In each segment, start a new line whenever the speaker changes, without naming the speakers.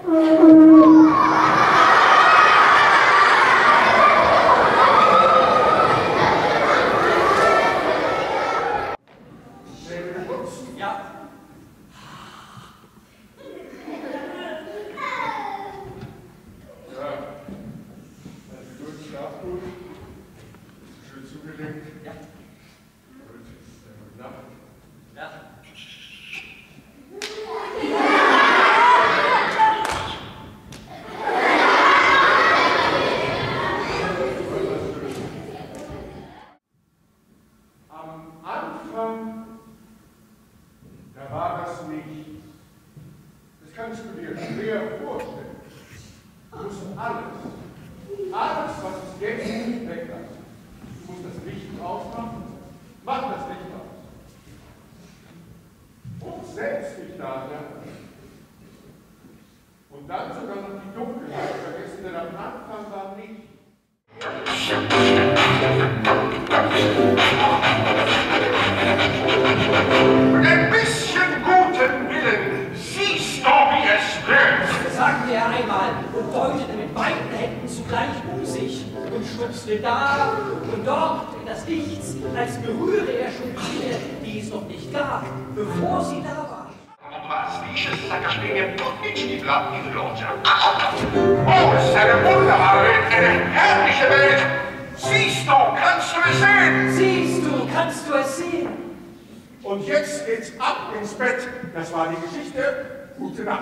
Und jetzt geht's ab ins Bett. Das war die Geschichte. Gute Nacht.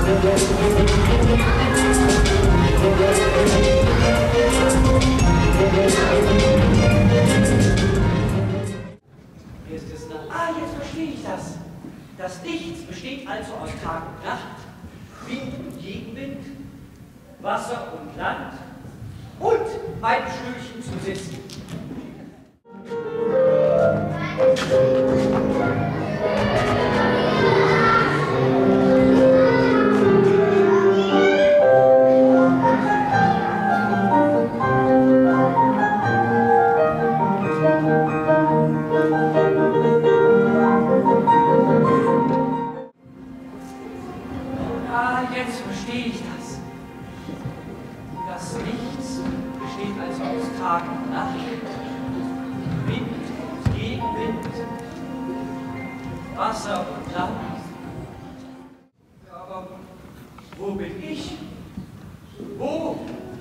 Jetzt verstehe ich das. Das Nichts besteht also aus Tag und Nacht, Wind und Gegenwind, Wasser und Land und beim Stühlchen zu sitzen. Jetzt verstehe ich das. Das Nichts besteht also aus Tag und Nacht, Wind und Gegenwind, Wasser und Land. Aber wo bin ich? Wo?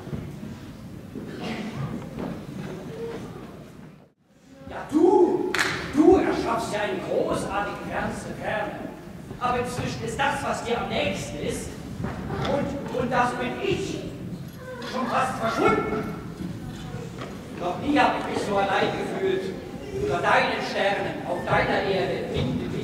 Ja, du erschaffst ja einen großartigen fernste Ferne. Aber inzwischen ist das, was dir am nächsten ist, und das bin ich, schon fast verschwunden. Noch nie habe ich mich so allein gefühlt, unter deinen Sternen, auf deiner Erde, Winde,